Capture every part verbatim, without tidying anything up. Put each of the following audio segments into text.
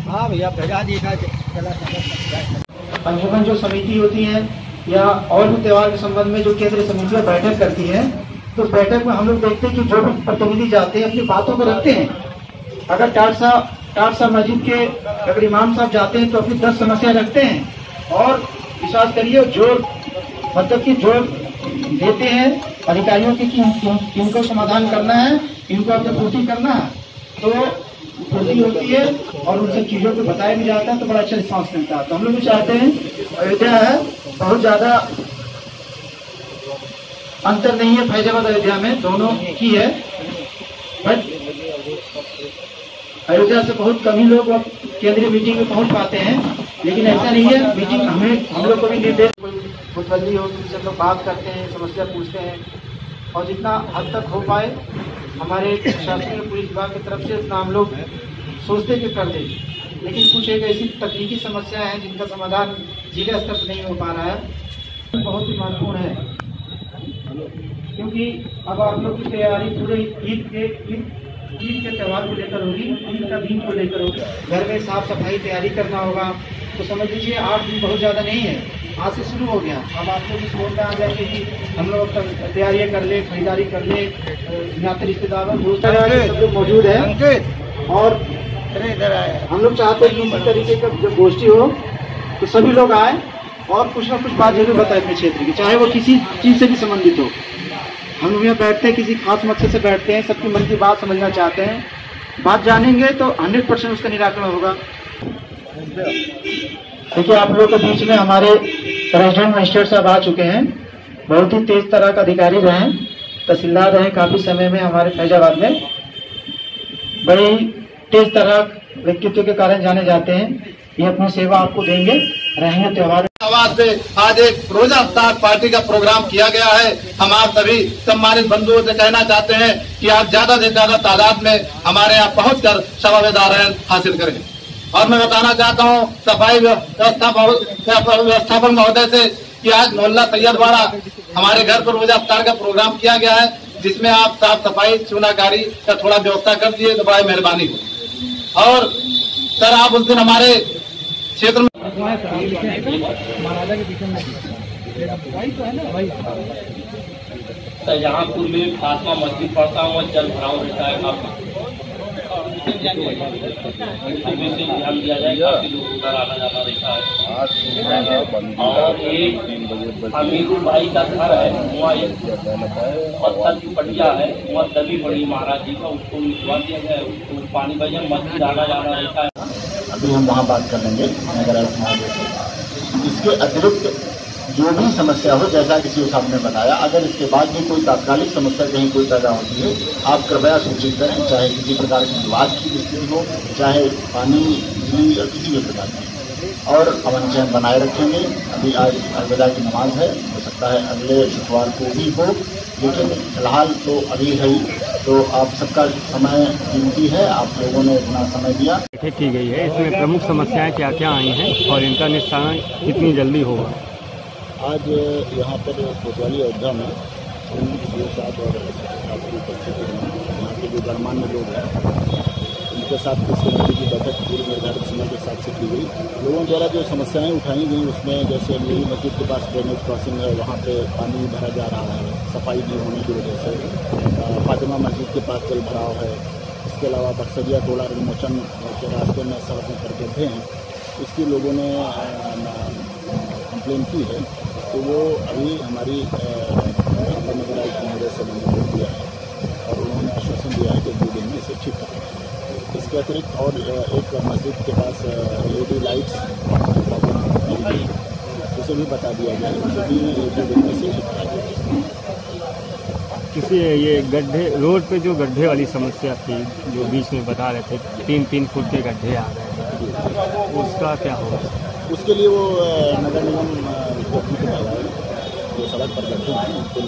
हाँ भैया भेजा दी था। पंजीकरण जो समिति होती है या और भी त्योहार के संबंध में जो केंद्रीय समितियां बैठक करती है, तो उस बैठक में हम लोग देखते हैं कि जो भी प्रतिनिधि जाते हैं अपनी बातों को रखते हैं। अगर टाट साहब टाट साहब मस्जिद के अगर इमाम साहब जाते हैं तो अपनी दस समस्या रखते हैं और विश्वास करिए जोर मतलब कि जोर देते हैं अधिकारियों की कि इनको समाधान करना है, इनको अपने पूर्ति करना है, तो पूर्ति होती है और उन सब चीजों को बताया भी जाता है तो बड़ा अच्छा रिस्पॉन्स मिलता है। तो हम लोग भी चाहते हैं, अयोध्या है बहुत ज्यादा अंतर नहीं है फैजाबाद अयोध्या में, दोनों की है, बट अयोध्या से बहुत कम ही लोग केंद्रीय मीटिंग में पहुंच पाते हैं, लेकिन ऐसा नहीं है। मीटिंग हमें हम लोग को भी निर्देश मुतवल्ली हो तो सब लोग बात करते हैं, समस्या पूछते हैं और जितना हद तक हो पाए हमारे प्रशासनिक पुलिस विभाग की तरफ से उतना हम लोग सोचते कि कर दें। लेकिन कुछ एक ऐसी तकनीकी समस्याएं हैं जिनका समाधान जिला स्तर पर नहीं हो पा रहा है, बहुत ही महत्वपूर्ण है, क्योंकि अब आप लोग की तैयारी पूरे ईद के ईद ईद के त्यौहार को लेकर होगी, ईद का दिन को लेकर होगी। घर में साफ सफाई तैयारी करना होगा, तो समझ लीजिए आठ दिन बहुत ज़्यादा नहीं है, आज से शुरू हो गया। अब आप लोग इस मोड में आ जाएंगे कि हम लोग तैयारियाँ कर ले, खरीदारी कर ले, नाते रिश्तेदारों दोस्त सब लोग मौजूद है और हम लोग चाहते हैं कि इस तरीके का जब गोष्ठी हो तो सभी लोग आए और कुछ ना कुछ बात जरूर बताए अपने क्षेत्र की, चाहे वो किसी चीज़ से भी संबंधित हो। हम लोग यहाँ बैठते हैं किसी खास मकसद से बैठते हैं, सबकी मन की बात समझना चाहते हैं, बात जानेंगे तो हंड्रेड परसेंट उसका निराकरण होगा। देखिए आप लोग के बीच में हमारे रेजिडेंट मजिस्ट्रेट साहब आ चुके हैं, बहुत ही तेज तरह का अधिकारी रहे, तहसीलदार रहे, काफी समय में हमारे फैजाबाद में बड़े ही तेज तरह व्यक्तित्व के कारण जाने जाते हैं। ये अपनी सेवा आपको देंगे, रहेंगे त्योहार। आवाज पे आज एक रोजा अफ्तार पार्टी का प्रोग्राम किया गया है। हम आप सभी सम्मानित बंधुओं से कहना चाहते हैं कि आप ज्यादा से ज्यादा तादाद में हमारे यहाँ पहुंचकर शब-ए-दारैन हासिल करें। और मैं बताना चाहता हूँ सफाई व्यवस्थापन महोदय से कि आज मोहल्ला सैयद द्वारा हमारे घर पर रोजा अफ्तार का प्रोग्राम किया गया है, जिसमें आप साफ सफाई चूनाकारी का थोड़ा व्यवस्था कर दिए तो बड़ा मेहरबानी हो। और सर आप उस दिन हमारे क्षेत्र में शाहजहांपुर में फातिमा मस्जिद पड़ता हूँ, जल भराव रहता है काफी, ध्यान दिया जाए, काफी लोग उधर आना जाना रहता है। और एक अमीरुल भाई का घर है, वहाँ एक पत्थर की पटिया है, वहाँ दबी पड़ी महाराज जी का, उसको निकलवा दिया गया, उसको पानी बजन मस्जिद आना जाना रहता है। अभी हम वहाँ बात कर लेंगे नगर आयुक्त महोदय से। इसके अतिरिक्त जो भी समस्या हो, जैसा किसी साहब ने बताया, अगर इसके बाद भी कोई तात्कालिक समस्या कहीं कोई पैदा होती है, आप कृपया सूचित करें, चाहे किसी प्रकार की विवाद की स्थिति हो, चाहे पानी बिजली या किसी भी प्रकार की, और अमन चैन बनाए रखेंगे। अभी आज अलविदा की नमाज है, हो सकता है अगले शुक्रवार को भी हो, लेकिन फिलहाल तो अभी है ही, तो आप सबका समय कीमती है, आप लोगों ने इतना समय दिया। बैठक की गई है, इसमें प्रमुख समस्याएं क्या क्या आई हैं और इनका निस्तारण कितनी जल्दी होगा? आज यहाँ पर कोतवाली अयोध्या में साथ और उपस्थित यहाँ के जो गणमान्य लोग हैं उनके साथ इस कमेटी की बैठक पूरी निर्धारित समय के हिसाब से की गई। लोगों द्वारा जो समस्याएं उठाई गई उसमें जैसे मेरी मस्जिद के पास ड्रेनेज क्रॉसिंग है, वहाँ पे पानी भरा जा रहा है, सफाई नहीं होने की वजह से। फातिमा मस्जिद के पास जल भराव है। इसके अलावा बक्सरिया टोला विमोचन के रास्ते में सड़कों पर गड्ढे हैं, उसकी लोगों ने कंप्लेन की है, तो वो अभी हमारी नगर आयुक्त महोदय से मैंने बोल दिया है और उन्होंने आश्वासन दिया है कि दो दिन में इसे ठीक करेंगे। इसके अतिरिक्त और एक मस्जिद के पास एलईडी लाइट्स उसे भी बता दिया गया है, उसे भी दो दिन में से ठीक करा दिया। किसी ये गड्ढे रोड पे जो गड्ढे वाली समस्या थी जो बीच में बता रहे थे, तीन तीन फुट के गड्ढे आ रहे हैं, उसका क्या होगा? उसके लिए वो नगर निगम उसको ठीक डाला है, जो सड़क पर गड्ढे हैं उनको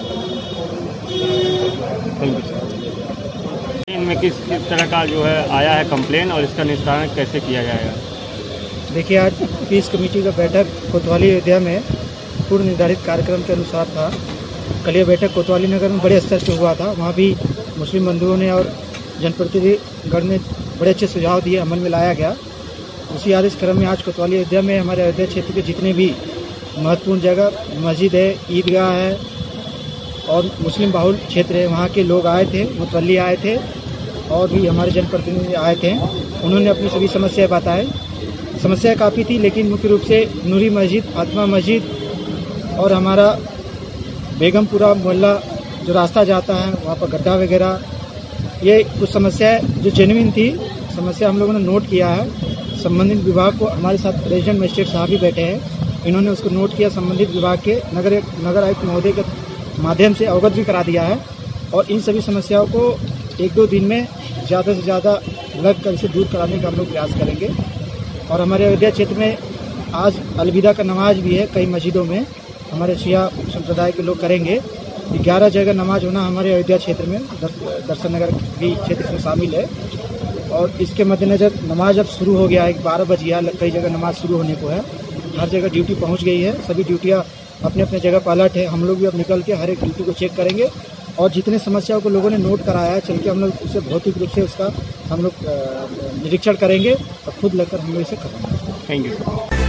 इनमें किस किस तरह का जो है आया है कंप्लेन और इसका निस्तारण कैसे किया जाएगा? देखिए आज पीस कमेटी का बैठक कोतवाली अयोध्या में पूर्व निर्धारित कार्यक्रम के अनुसार था। कल यह बैठक कोतवाली नगर में बड़े स्तर पर हुआ था, वहाँ भी मुस्लिम बंधुओं ने और जनप्रतिनिधिगण ने बड़े अच्छे सुझाव दिए, अमल में लाया गया। उसी आदेश क्रम में आज कोतवाली अयोध्या में हमारे अयोध्या क्षेत्र के जितने भी महत्वपूर्ण जगह मस्जिद है, ईदगाह है और मुस्लिम बाहुल क्षेत्र है, वहाँ के लोग आए थे, मुतवल्ली आए थे और भी हमारे जनप्रतिनिधि आए थे। उन्होंने अपनी सभी समस्याएं बताए। समस्या काफ़ी थी, लेकिन मुख्य रूप से नूरी मस्जिद, फातिमा मस्जिद और हमारा बेगमपुरा मोहल्ला जो रास्ता जाता है वहाँ पर गड्ढा वगैरह, ये कुछ समस्याएं जो जेन्युइन थी समस्या हम लोगों ने नोट किया है। संबंधित विभाग को, हमारे साथ रेजिडेंट मजिस्ट्रेट साहब भी बैठे हैं, इन्होंने उसको नोट किया, संबंधित विभाग के नगर नगर आयुक्त महोदय के माध्यम से अवगत भी करा दिया है और इन सभी समस्याओं को एक दो दिन में ज़्यादा से ज़्यादा लग कर इसे दूर कराने का हम लोग प्रयास करेंगे। और हमारे अयोध्या क्षेत्र में आज अलविदा का नमाज भी है, कई मस्जिदों में हमारे शिया संप्रदाय के लोग करेंगे। ग्यारह जगह नमाज होना हमारे अयोध्या क्षेत्र में, दर्शन नगर भी क्षेत्र में शामिल है और इसके मद्देनज़र नमाज अब शुरू हो गया है। बारह बज गया, कई जगह नमाज शुरू होने को है, हर जगह ड्यूटी पहुंच गई है, सभी ड्यूटियां अपने अपने जगह पर अलर्ट है। हम लोग भी अब निकल के हर एक ड्यूटी को चेक करेंगे और जितने समस्याओं को लोगों ने नोट कराया है, चल के हम लोग उसे भौतिक रूप से उसका हम लोग निरीक्षण करेंगे और खुद लगकर हम लोग इसे कराएंगे। Thank you.